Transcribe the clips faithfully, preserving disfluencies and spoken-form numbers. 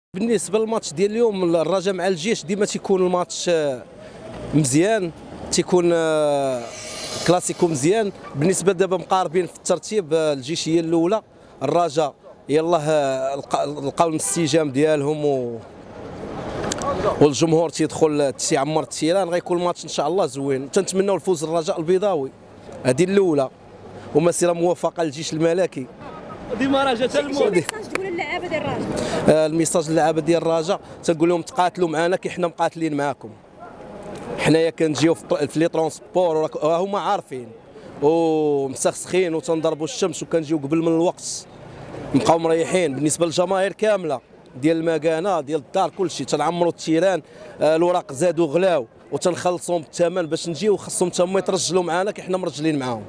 بالنسبه للماتش ديال اليوم الرجاء مع الجيش ديما تيكون الماتش مزيان، تيكون كلاسيكو مزيان. بالنسبه دابا مقاربين في الترتيب، الجيش هي الاولى، الرجاء يلاه لقاو الاستجام ديالهم و والجمهور تيدخل تيعمر التيران. غيكون الماتش ان شاء الله زوين، تنتمناو الفوز الرجاء البيضاوي، هذه الاولى، ومسيره موفقه للجيش الملكي. ديما رجاء حتى الموت. الميساج تقول للعابه ديال الرجاء؟ الميساج للعابه ديال الرجاء تنقول لهم تقاتلوا معنا كي حنا مقاتلين معاكم. حنايا كنجيو في لي ترونسبور وهما عارفين ومسخسخين وتنضربوا الشمس وكنجيو قبل من الوقت، نبقاو مريحين. بالنسبه للجماهير كامله ديال المكانه ديال الدار كلشي تنعمروا التيران، الوراق زادوا غلاو وتنخلصوهم بالثمن باش نجيو، خصهم تما يترجلوا معنا كي حنا مرجلين معاهم.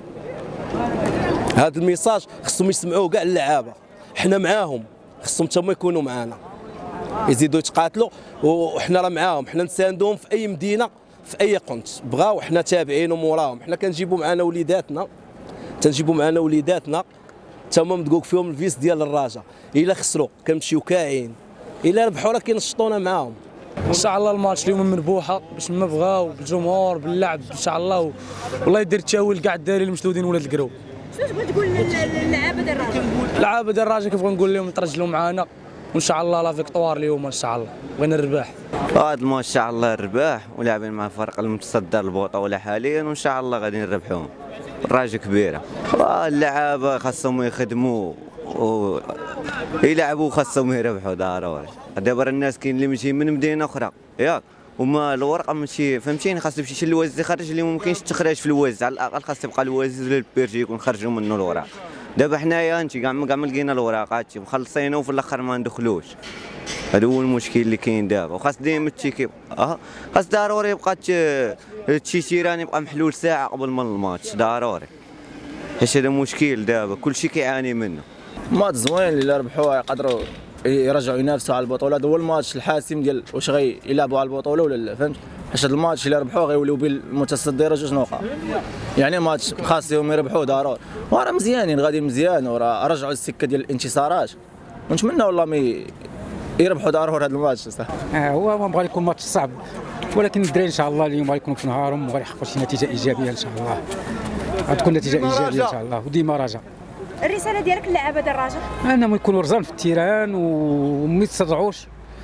هذا الميساج خصهم يسمعوه كاع اللعابه، حنا معاهم، خصهم تما يكونوا معنا، يزيدوا يتقاتلوا وحنا راه معاهم، حنا نساندوهم في اي مدينه في اي قنت بغاو، حنا تابعينهم وراهم. حنا كنجيبوا معنا وليداتنا، تنجيبوا معنا وليداتنا تما مدقوق فيهم الفيس ديال الرجاء. الا خسروا كنمشيو كاعين، الا ربحوا راه كينشطونا معاهم. ان شاء الله الماتش اليوم مربوحه باش ما بغاو بالجمهور باللعب ان شاء الله، والله يدير التاويل كاع الدارين المشدودين ولاد القروب. شنو تبغي تقول للعابه ديال الرجاء؟ اللعابه ديال الرجاء كيبغوا نقول لهم يترجلوا معنا، وان شاء الله لا فيكتوار اليوم ان شاء الله، بغينا الرباح. هذا الماتش ان شاء الله الرباح، ولاعبين مع الفريق المتصدر البطوله حاليا، وان شاء الله غادي نربحوهم. الرجاء كبيره، اللعابه خاصهم يخدموا و يلعبوا، خاصهم يربحوا ضروري. دابا الناس كاين اللي ماشي من مدينه اخرى ياك، وما الورقه ماشي فهمتيني، خاص يمشي شي الوازي اللي خارج، اللي ممكنش تخرج في الوازي، على الاقل خاص يبقى الوازي للبيرجي يكون خرجوا منه الوراق. دابا حنايا انت كاع كاع ما لقينا الوراقات مخلصينه وفي الاخر ما ندخلوش، هذا هو المشكل اللي كاين دابا. وخاص ديما التيكيب اه خاص ضروري يبقى التيشيران يبقى محلول ساعه قبل من الماتش ضروري، حيت هذا مشكل دابا كلشي كيعاني منه. ماتش زوين اللي ربحوه يقدروا يرجعوا ينافسوا على البطوله، هذا هو الماتش الحاسم ديال واش غيلعبوا على البطوله ولا لا، فهمت؟ حيت هذا الماتش اللي ربحوه غيوليو بين المتصدر جوج نقاط، يعني ماتش خاصهم يربحوه ضروري. وراه مزيانين غادي مزيان، وراه رجعوا السكه ديال الانتصارات، ونتمنى والله ما يربحوا ضروري هذا الماتش صح. آه هو ما بغى يكون ماتش صعب، ولكن الدراري ان شاء الله اليوم غيكونوا في نهارهم وغيحققوا شي نتيجه ايجابيه ان شاء الله، غتكون نتيجه ايجابيه ان شاء الله. وديما رجاء. الرساله ديالك للعابه ديال الرجاء؟ انهم يكونوا رزان في التيران وما يتسرعوش،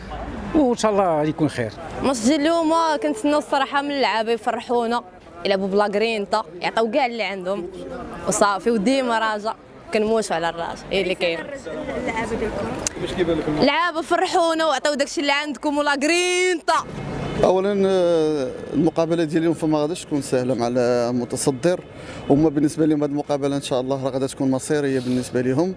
وان شاء الله يكون خير. الماتش ديال اليوم كنتسناو الصراحه من اللعابه يفرحونا، يلعبوا بلا غرينتا، يعطيو كاع اللي عندهم وصافي. وديما رجاء كنموتوا على الرجاء، هي اللي كاين. اللعابه ديال الكره اللعابه فرحونا وعطيو داكشي اللي عندكم ولا غرينتا. اولا المقابله ديال اليوم فما غاديش تكون سهله مع المتصدر، هما بالنسبه لهم هذه المقابله ان شاء الله راه غادا تكون مصيريه بالنسبه لهم.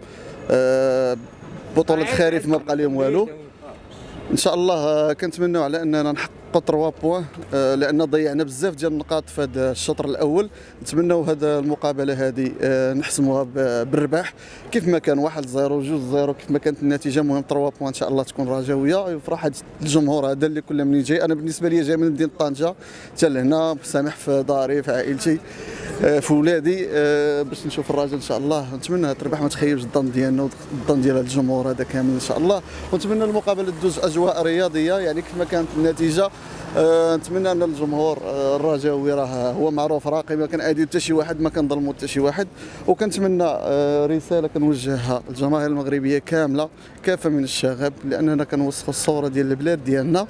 بطوله الخريف ما بقى لهم والو، ان شاء الله كنتمنوا على اننا نحققوا ثلاثة بوان، لان ضيعنا بزاف ديال النقاط في هذا الشطر الاول. نتمنوا هذه المقابله هذه نحسموها بالرباح كيف ما كان، واحد صفر جوج صفر كيف ما كانت النتيجه. مهم ثلاثة بوان ان شاء الله تكون رجاويه، يفرح هذا الجمهور هذا اللي كل من يجي. انا بالنسبه لي جاي من مدينه طنجه حتى لهنا، سامح في داري في عائلتي في ولادي باش نشوف الرجاء ان شاء الله. نتمنى تربح، ما تخيبش الظن ديالنا والظن ديال الجمهور هذا كامل ان شاء الله. ونتمنى المقابله تدوز اجواء رياضيه، يعني كيف ما كانت النتيجه. أه نتمنى ان الجمهور أه الرجاوي راه هو معروف راقي، ما كنأذيو حتى شي واحد، ما كنظلموا حتى شي واحد. وكنتمنى أه رساله كنوجهها للجماهير المغربيه كامله، كافه من الشغب، لاننا كنوسخوا الصوره ديال البلاد ديالنا.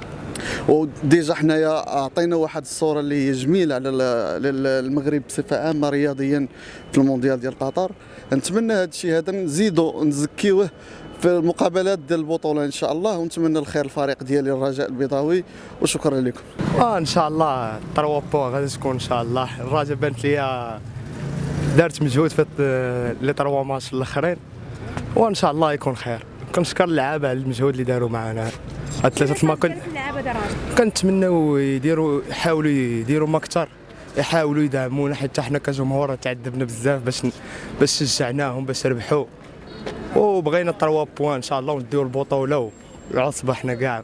وديجا حنايا عطينا واحد الصوره اللي هي جميله على المغرب بصفه عامه رياضيا في المونديال ديال قطر. نتمنى هذا الشيء هذا نزيدوا نزكيوه في المقابلات ديال البطوله ان شاء الله. ونتمنى الخير الفريق ديالي الرجاء البيضاوي، وشكرا لكم. اه ان شاء الله ثلاثة بوان غادي تكون ان شاء الله. الرجاء بانت ليا دارت مجهود في لي ثلاثة ماتش الاخرين، وان شاء الله يكون خير. كنشكر اللعابه على المجهود اللي داروا معنا هاد ثلاثه ما كنت كنتمناو يديروا، يحاولوا يديروا ما اكثر، يحاولوا يدعمونا حتى حنا كجمهور تعذبنا بزاف باش باش شجعناهم باش ربحوا، وبغينا ثلاثة بوان ان شاء الله ونديو البطوله والعصبه حنا كاع.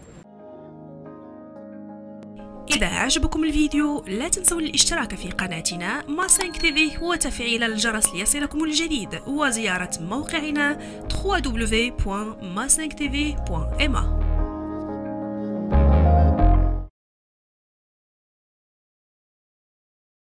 إذا عجبكم الفيديو لا تنسوا الاشتراك في قناتنا ما فايف تي في وتفعيل الجرس ليصلكم الجديد، وزيارة موقعنا دبليو دبليو دبليو بوان ما فايف تي في بوان إم إيه.